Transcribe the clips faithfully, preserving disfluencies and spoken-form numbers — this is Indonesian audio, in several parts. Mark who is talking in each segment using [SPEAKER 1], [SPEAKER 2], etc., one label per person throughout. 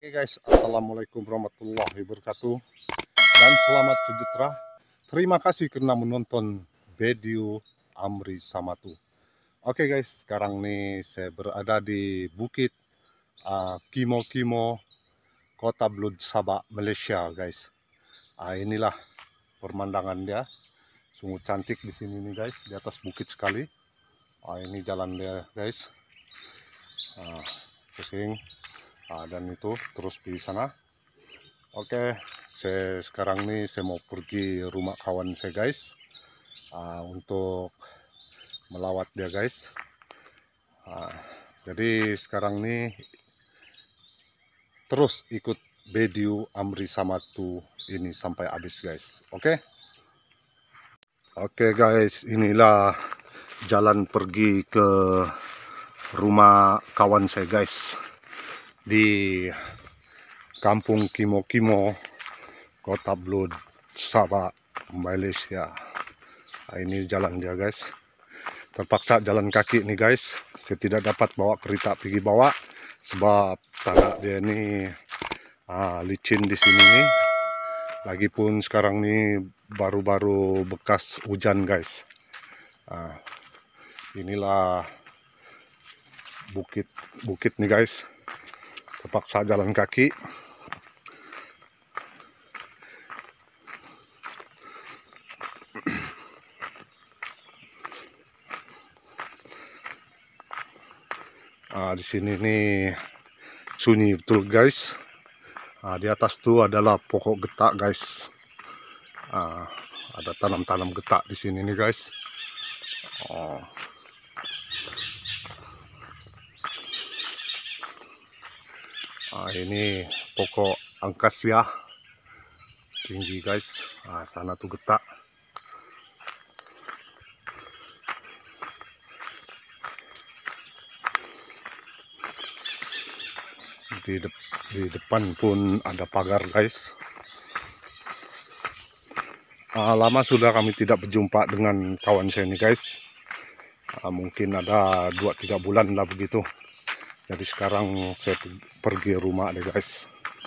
[SPEAKER 1] Oke guys, assalamualaikum warahmatullahi wabarakatuh dan selamat sejahtera. Terima kasih karena menonton video Amri Samatu. Oke guys, sekarang nih saya berada di Bukit uh, Kimo Kimo, Kota Blud Sabak, Malaysia guys. Uh, inilah pemandangan dia, sungguh cantik di sini nih guys, di atas bukit sekali. Uh, ini jalan dia guys, uh, pusing. Nah, dan itu terus di sana. Oke, saya sekarang nih saya mau pergi rumah kawan saya guys, uh, untuk melawat dia guys. Uh, jadi sekarang nih terus ikut video Amri Samatu ini sampai habis guys. Oke. Oke guys, inilah jalan pergi ke rumah kawan saya guys di Kampung Kimo Kimo, Kota Blud Sabak, Malaysia. Nah, ini jalan dia guys. Terpaksa jalan kaki nih guys. Saya tidak dapat bawa kereta pergi bawa sebab tanah dia ini ah, licin di sini nih. Lagipun sekarang nih baru-baru bekas hujan guys. Nah, inilah bukit bukit nih guys. Terpaksa jalan kaki. Nah, di sini nih sunyi betul guys. Nah, di atas tuh adalah pokok getak guys. Nah, ada tanam-tanam getak di sini nih guys. Oh. Nah, ini pokok angkasia tinggi guys. Nah, sana tuh getak. Di, de di depan pun ada pagar guys. Uh, lama sudah kami tidak berjumpa dengan kawan saya ini guys. Uh, mungkin ada dua tiga bulan lah begitu. Jadi sekarang saya pergi rumah deh guys.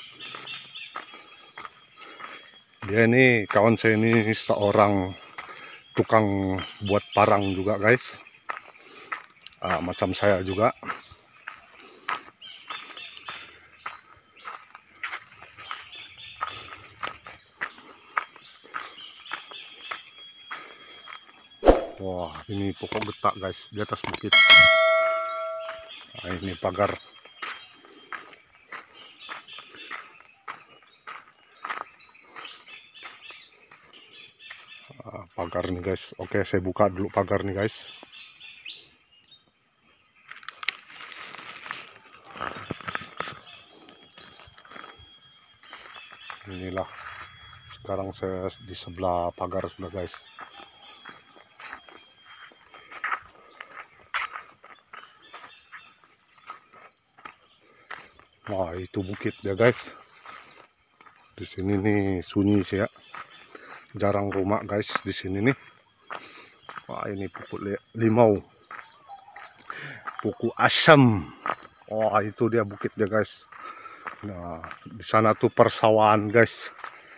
[SPEAKER 1] Dia ini kawan saya ini seorang tukang buat parang juga guys. Uh, macam saya juga. Wah, ini pokok getak guys di atas bukit. Nah, ini pagar. Nah, pagar nih guys. Oke, saya buka dulu pagar nih guys. Inilah. Sekarang saya di sebelah pagar sudah guys. Wah, itu bukit ya guys. Di sini nih sunyi sih ya. Jarang rumah guys di sini nih. Wah, ini pokok limau. Pokok asam. Wah, itu dia bukit dia guys. Nah, di sana tuh persawahan guys.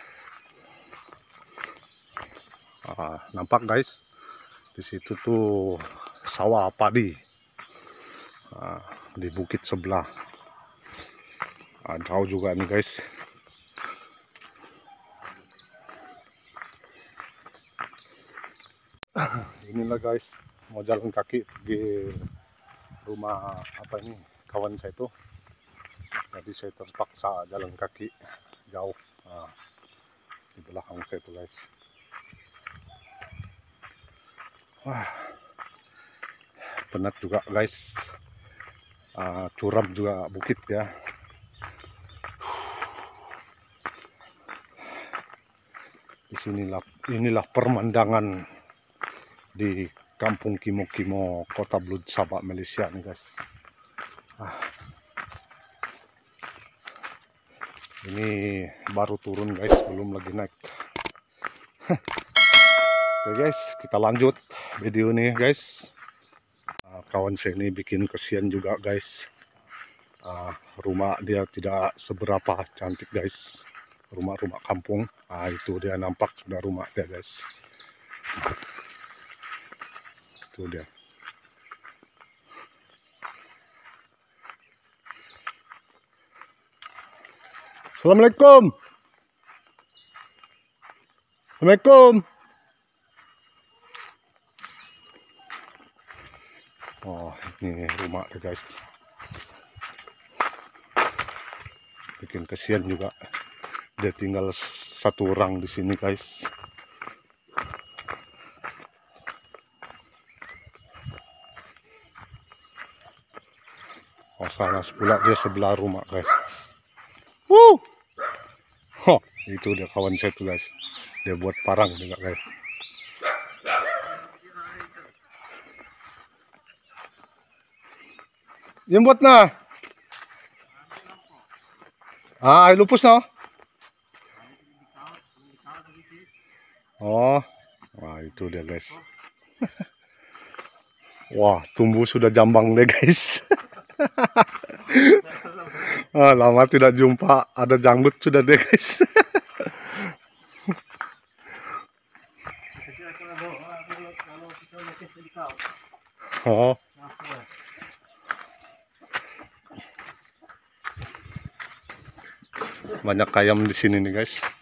[SPEAKER 1] Nah, nampak guys. Di situ tuh sawah padi. Nah, di bukit sebelah. Nah, jauh juga nih guys. Inilah guys, mau jalan kaki pergi rumah apa ini kawan saya itu. Jadi saya terpaksa jalan kaki jauh. Nah, di belakang saya itu guys. Wah, penat juga guys. Uh, curam juga bukit ya. Disinilah inilah pemandangan di Kampung Kimo Kimo, Kota Blud Sabak, Malaysia nih guys. Ah. Ini baru turun guys, belum lagi naik. Oke guys, kita lanjut video nih guys. Uh, kawan saya ini bikin kesian juga guys. Uh, rumah dia tidak seberapa cantik guys, rumah-rumah kampung. Nah itu dia nampak sudah rumah dia guys, itu dia. Assalamualaikum. Assalamualaikum. Oh ini rumah dia guys, bikin kesian juga. Dia tinggal satu orang di sini guys. Oh sana pula dia sebelah rumah guys. Wuh, oh, itu dia kawan saya tuh guys. Dia buat parang juga guys. Yang buat nah. Ah, air lupus no. Oh, wah itu dia guys. Wah, tumbuh sudah jambang deh guys. Ah, lama tidak jumpa, ada janggut sudah deh guys. Oh. Banyak ayam di sini nih guys.